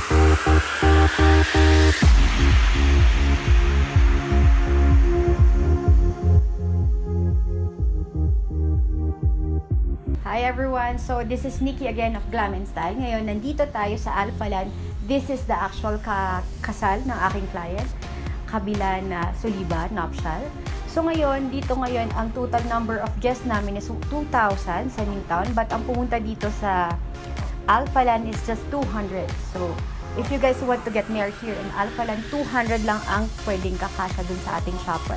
Hi everyone! So this is Nikki again of Glam & Style. Ngayon, nandito tayo sa Alphaland. This is the actual kasal ng aking client. Kabila na Suliba, nuptial. So ngayon, ang total number of guests namin is 2,000 sa Newtown. But ang pumunta dito sa Alphaland is just 200. So if you guys want to get married here in Alphaland, 200 lang ang pwedeng kakasya dun sa ating chapel.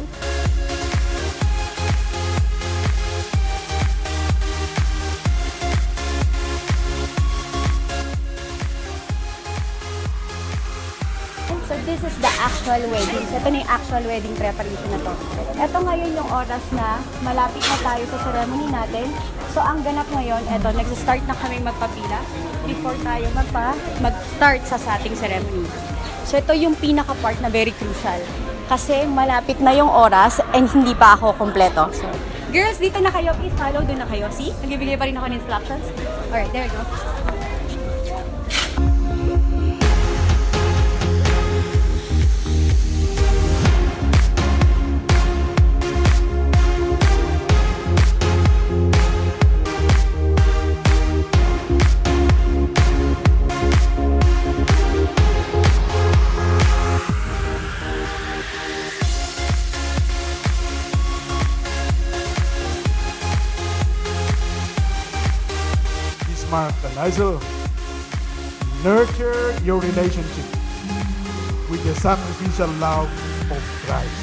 So this is the actual wedding. So ito na yung actual wedding preparation na to. Ito ngayon yung oras na malapit na tayo sa ceremony natin. So ang ganap ngayon, ito, nag-start na kami magpapila before tayo mag-start sa ating ceremony. So ito yung pinaka-part na very crucial. Kasi malapit na yung oras and hindi pa ako kompleto. So, girls, dito na kayo. Please follow. Doon na kayo. See? Nagbibigay pa rin ako ng instructions. Alright, there you go. Also, nurture your relationship with the sacrificial love of Christ.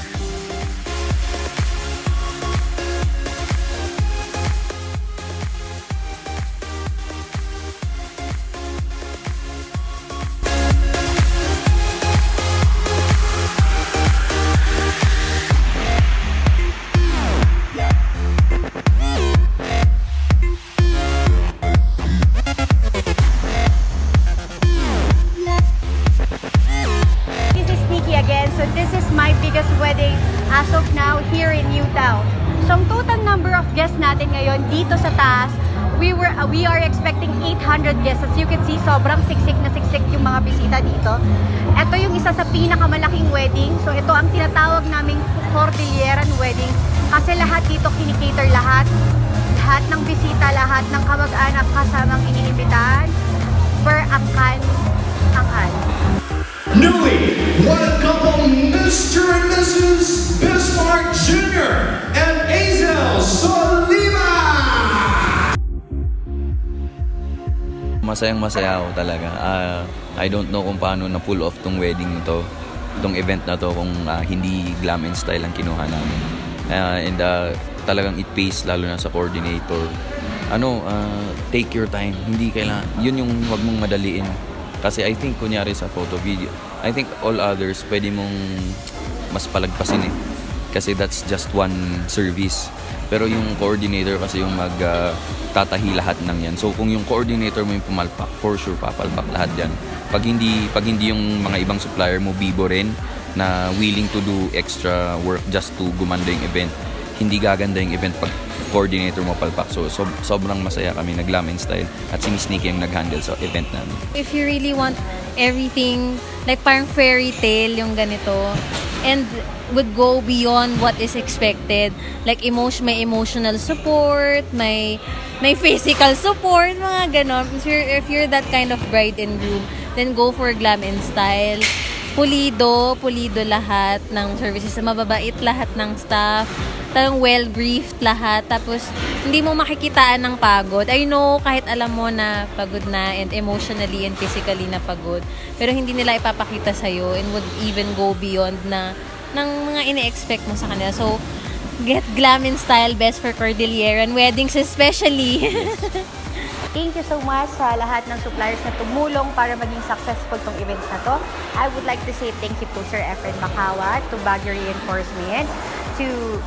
So this is my biggest wedding as of now here in Newtown. So ang total number of guests natin ngayon dito sa taas, we are expecting 800 guests. As you can see, sobrang siksik na siksik yung mga bisita dito. Ito yung isa sa pinakamalaking wedding. So ito ang tinatawag naming Cordilleran wedding kasi lahat dito kinikater lahat ng bisita, lahat ng kamag-anak kasamang iniimbitahan per angkan. Newly, what a couple, Mr. and Mrs. Bismarck Jr. and Azel Soliva! Masayang-masaya ako talaga. I don't know kung paano na-pull off tong wedding nito, tong event na to, kung hindi Glam & Style ang kinuha namin. Talagang it pays, lalo na sa coordinator. Take your time. Hindi kailangan, yun yung wag mong madaliin. Kasi I think, kunyari sa photo, video, I think all others, pwede mong mas palagpasin eh. Kasi that's just one service. Pero yung coordinator kasi yung magtatahi lahat ng yan. So kung yung coordinator mo yung pumalpak, for sure papalpak lahat yan. Pag hindi yung mga ibang supplier mo, bibo rin, na willing to do extra work just to gumanda yung event, hindi gaganda yung event pag coordinator mo palpak. So sobrang masaya kami na Glam & Style at si Miss Nikki yung nag-handle sa event namin. If you really want everything, like parang fairy tale yung ganito, and would go beyond what is expected, like may emotional support, may physical support, mga ganon. If you're that kind of bride and groom, then go for Glam & Style. Pulido lahat ng services, mababait lahat ng staff, talagang well-briefed lahat, tapos hindi mo makikitaan ng pagod. I know, kahit alam mo na pagod na and emotionally and physically na pagod, pero hindi nila ipapakita sa'yo and would even go beyond na ng mga ine-expect mo sa kanila. So, get Glam & Style, best for Cordilleran weddings especially. Thank you so much sa lahat ng suppliers na tumulong para maging successful tong events na to. I would like to say thank you to Sir Efren Macawa, to Baguio Reinforcement, to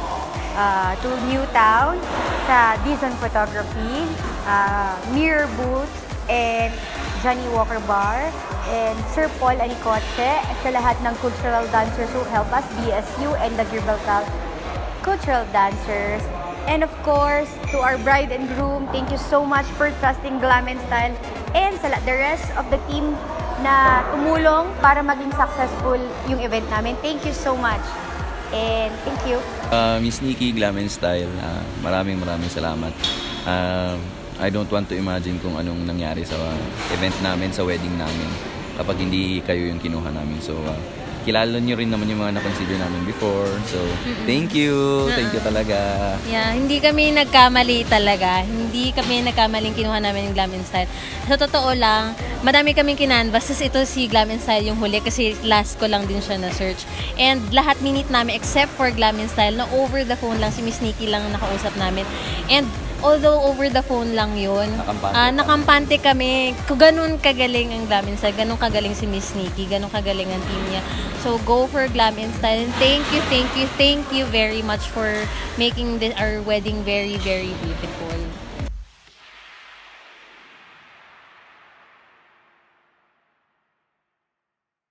Newtown, sa Dizon Photography, Mirror Booth, and Johnny Walker Bar, and Sir Paul Anicoche, sa lahat ng cultural dancers who help us, BSU and the Gibraltar cultural dancers. And of course, to our bride and groom, thank you so much for trusting Glam & Style. And sa the rest of the team na tumulong para maging successful yung event namin. Thank you so much. And thank you. Miss Nikki, Glam and Style, maraming salamat. I don't want to imagine kung anong nangyari sa event namin, sa wedding namin, kapag hindi kayo yung kinuha namin. So, kilala nyo rin naman yung mga na-consider namin before. So, thank you. Thank you talaga. Yeah, hindi kami nagkamali talaga. Hindi kami nagkamaling kinuha namin yung Glam and Style. Sa totoo lang, madami kaming kinanvas. Tapos ito si Glam and Style yung huli kasi last ko lang din siya na-search. And lahat minute namin except for Glam and Style na over the phone lang. Si Miss Nikki lang nakausap namin. And although over the phone lang yun, nakampante kami. Kung ganun kagaling ang Glam and Style, ganun kagaling si Miss Nikki, ganun kagaling ang team niya. So go for Glam and Style. And thank you very much for making our wedding very, very beautiful.